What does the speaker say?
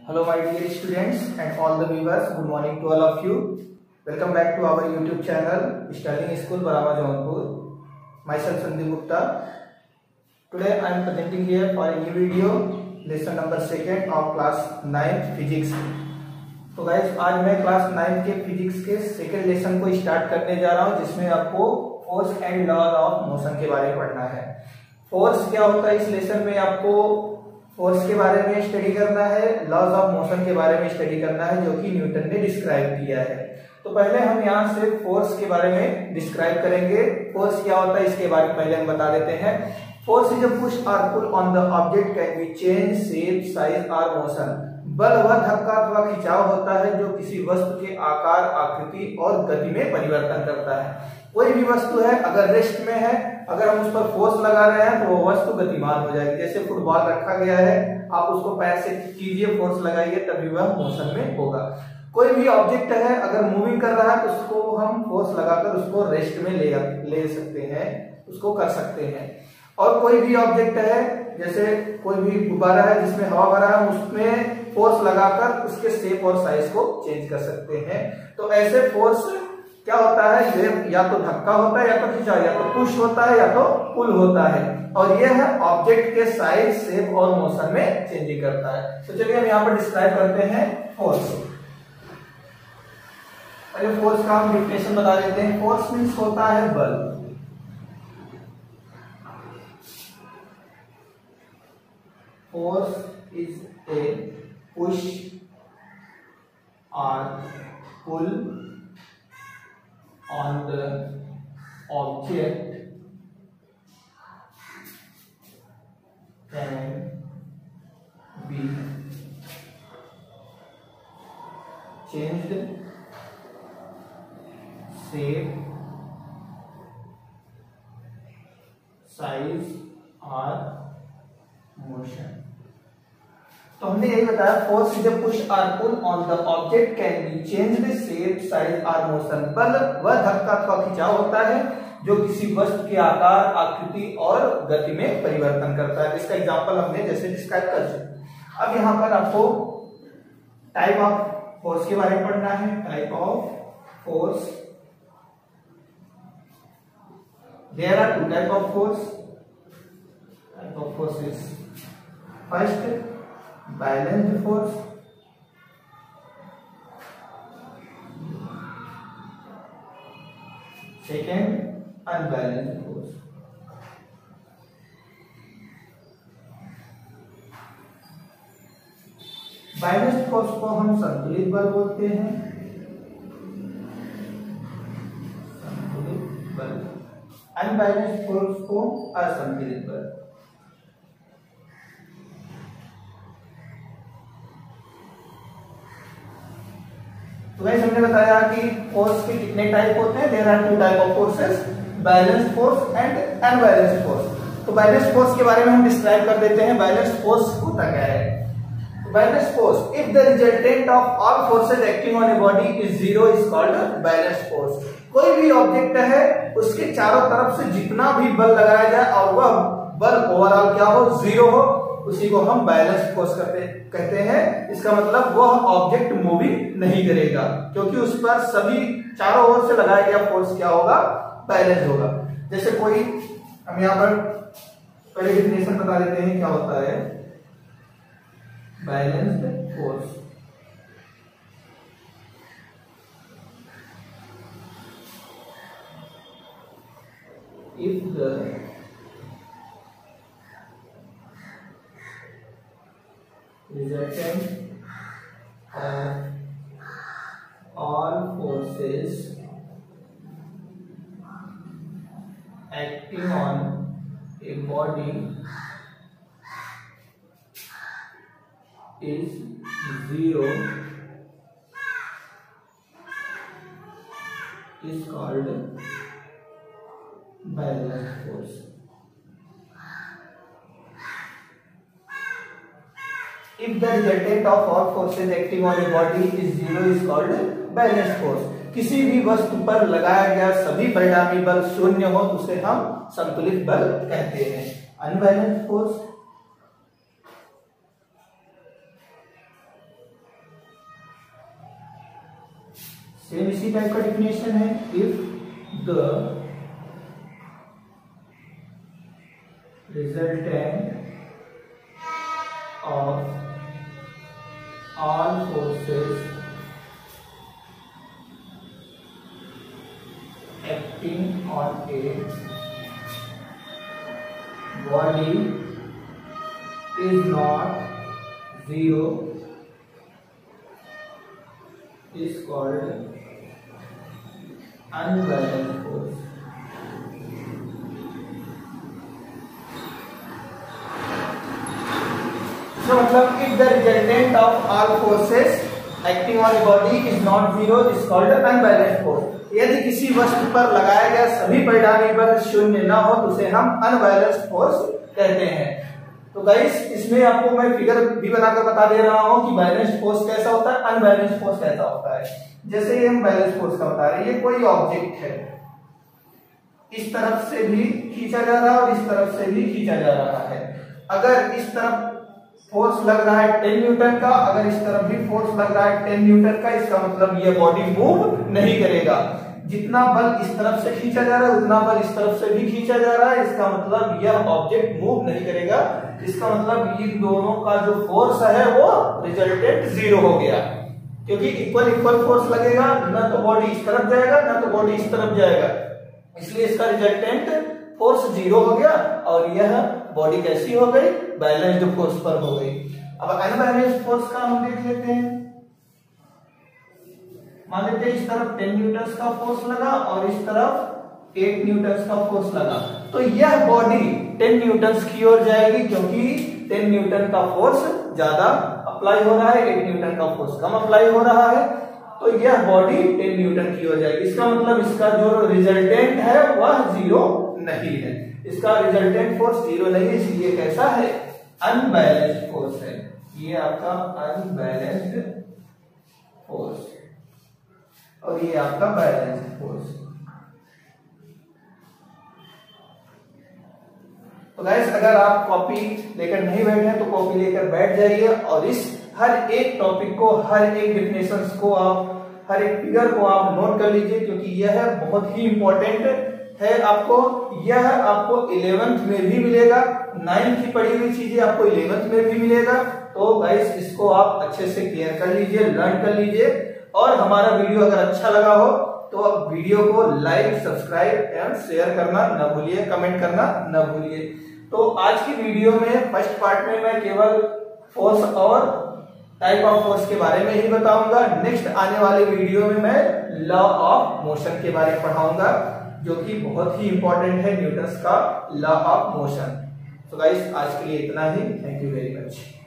Hello my dear students and all the viewers, good morning to all of you. Welcome back to our YouTube channel Sterling School Barama Jaunpur. Myself Sandeep Gupta. Today I am presenting here for a new video, lesson number 2 of class 9 physics. तो guys आज मैं class 9 के physics के second lesson को start करने जा रहा हूँ, जिसमें आपको force and laws of motion के बारे में पढ़ना है। फोर्स क्या होता है, इस लेसन में आपको फोर्स के बारे में स्टडी करना है, लॉज ऑफ मोशन के बारे में स्टडी करना है, जो कि न्यूटन ने डिस्क्राइब किया है। तो पहले हम यहाँ से फोर्स के बारे में डिस्क्राइब करेंगे। फोर्स क्या होता है इसके बारे में पहले हम बता देते हैं। फोर्स इज अ पुश और pull on the object can be change shape size और मोशन। बल वह धक्का अथवा खिंचाव होता है जो किसी वस्तु के आकार, आकृति और गति में परिवर्तन करता है। कोई भी वस्तु है, अगर रेस्ट में है, अगर हम उस पर फोर्स लगा रहे हैं तो वो वस्तु गतिमान हो जाएगी। जैसे फुटबॉल रखा गया है, आप उसको पैर से कीजिए, फोर्स लगाइए, तभी वह मोशन में होगा। कोई भी ऑब्जेक्ट है, अगर मूविंग कर रहा है तो उसको हम फोर्स लगाकर उसको रेस्ट में ले सकते हैं, उसको कर सकते हैं। और कोई भी ऑब्जेक्ट है, जैसे कोई भी गुब्बारा है जिसमें हवा भरा है, उसमें फोर्स लगाकर उसके शेप और साइज को चेंज कर सकते हैं। तो ऐसे फोर्स क्या होता है, ये या तो धक्का होता है, या तो खिंचाव, या तो पुश होता है, या तो पुल होता है। और यह है ऑब्जेक्ट के साइज, शेप और मोशन में चेंजिंग करता है। तो चलिए हम यहाँ पर डिस्क्राइब करते हैं फोर्स। पहले फोर्स का हम डेफिनेशन बता देते हैं। फोर्स मीन्स होता है बल। फोर्स इज ए पुश और पुल on the object can be changed shape, size or motion। तो हमने यही बताया, फोर्स इज अ पुश और pull on the object can be changed shape, size और मोशन। बल वह धक्का अथवा खिंचाव होता है जो किसी वस्तु के आकार, आकृति और गति में परिवर्तन करता है। इसका एग्जांपल हमने जैसे डिस्क्राइब कर चुके। अब यहाँ पर आपको टाइप ऑफ फोर्स के बारे में पढ़ना है। Type of force, there are two type of force. Type of force is first balanced force, second unbalanced force. Balanced force को हम संतुलित बल बोलते हैं, संतुलित बल। अनबैलेंस्ड फोर्स को असंतुलित बल। तो वैसे हमने बताया कि फोर्स के कितने टाइप होते हैं। There are two type of forces, balanced force and unbalanced force. तो बैलेंस्ड फोर्स के बारे में हम डिस्क्राइब कर देते हैं। बैलेंस्ड फोर्स होता क्या है? Balanced force, if the resultant of all forces acting on a body is zero is called balanced force. कोई भी ऑब्जेक्ट है, उसके चारों तरफ से जितना भी बल लगाया जाए और वह बल ओवरऑल क्या हो, जीरो हो, उसी को हम बैलेंस फोर्स कहते हैं। इसका मतलब वह ऑब्जेक्ट मूविंग नहीं करेगा, क्योंकि उस पर सभी चारों ओर से लगाया गया फोर्स क्या होगा, बैलेंस होगा। जैसे कोई, हम यहाँ पर पहले डेफिनेशन बता देते हैं क्या होता है balanced force. If the resultant of all forces acting on a body is zero is called balanced force। If the resultant of all forces acting on a body is zero is called balanced force। किसी भी वस्तु पर लगाया गया सभी परिणामी बल शून्य हो तो उसे हम संतुलित बल कहते हैं। अनबैलेंस्ड फोर्स, सेम इसी टाइप का डिफिनेशन है, if the resultant of all forces acting on a body is not zero is called unbalanced force. तो मतलब if the resultant of all forces acting on a body is not zero is called unbalanced force. यदि किसी वस्तु पर लगाया गया सभी परिणामी बल शून्य न हो तो उसे हम अनबैलेंस्ड फोर्स कहते हैं। तो गाइस इसमें आपको मैं फिगर भी बनाकर बता दे रहा हूं कि बैलेंस्ड फोर्स कैसा होता है, अनबैलेंस्ड फोर्स कैसा होता है। जैसे ये हम बैलेंस्ड फोर्स का बता रहे हैं, ये कोई ऑब्जेक्ट है, इस तरफ से भी खींचा जा रहा है और इस तरफ से भी खींचा जा रहा है। अगर इस तरफ फोर्स लग रहा है 10 न्यूटन का, अगर इस तरफ भी फोर्स लग रहा है 10 न्यूटन का, इसका मतलब यह बॉडी मूव नहीं करेगा। जितना बल इस तरफ से खींचा जा रहा है उतना बल इस तरफ से भी खींचा जा रहा है, इसका मतलब यह ऑब्जेक्ट मूव नहीं करेगा। इसका मतलब इन दोनों का जो फोर्स है वो रिजल्टेंट जीरो हो गया, क्योंकि इक्वल इक्वल फोर्स लगेगा, ना तो बॉडी इस तरफ जाएगा ना तो बॉडी इस तरफ जाएगा, इसलिए इसका रिजल्टेंट फोर्स जीरो हो गया और यह बॉडी कैसी हो गई, बैलेंस्ड फोर्स पर हो गई। अब अनबैलेंस्ड फोर्स का हम देख लेते हैं। मान लेते हैं इस तरफ 10 न्यूटन का फोर्स लगा और इस तरफ 8 न्यूटन का फोर्स लगा, तो यह बॉडी 10 न्यूटन की ओर जाएगी, क्योंकि 10 न्यूटन का फोर्स ज्यादा अप्लाई हो रहा है, 8 न्यूटन का फोर्स कम अप्लाई हो रहा है, तो यह बॉडी 10 न्यूटन की ओर जाएगी। इसका मतलब इसका जो रिजल्टेंट है वह जीरो नहीं है, इसका रिजल्टेंट फोर्स जीरो नहीं है, इसलिए कैसा है, अनबैलेंस्ड फोर्स है। ये आपका अनबैलेंस्ड फोर्स और ये आपका बैलेंस्ड फोर्स। तो गाइस अगर आप कॉपी लेकर नहीं बैठे हैं तो कॉपी लेकर बैठ जाइए और इस हर एक टॉपिक को, हर एक डिफिनेशंस को, आप हर एक फिगर को आप नोट कर लीजिए, क्योंकि यह बहुत ही इंपॉर्टेंट है आपको। यह आपको 11th में भी मिलेगा, 9th की पढ़ी हुई चीजें आपको 11th में भी मिलेगा। तो गाइस इसको आप अच्छे से क्लियर कर लीजिए, लर्न कर लीजिए। और हमारा वीडियो अगर अच्छा लगा हो तो आप वीडियो को लाइक, सब्सक्राइब एंड शेयर करना न भूलिए, कमेंट करना न भूलिए। तो आज की वीडियो में फर्स्ट पार्ट में मैं केवल फोर्स और टाइप ऑफ फोर्स के बारे में ही बताऊंगा। नेक्स्ट आने वाले वीडियो में मैं लॉ ऑफ मोशन के बारे में पढ़ाऊंगा, जो कि बहुत ही इंपॉर्टेंट है, न्यूटन का लॉ ऑफ मोशन। तो गाइस आज के लिए इतना ही। Thank you very much.